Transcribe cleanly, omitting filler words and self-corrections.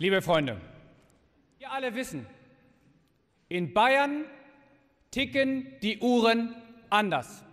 Liebe Freunde, wir alle wissen, in Bayern ticken die Uhren anders.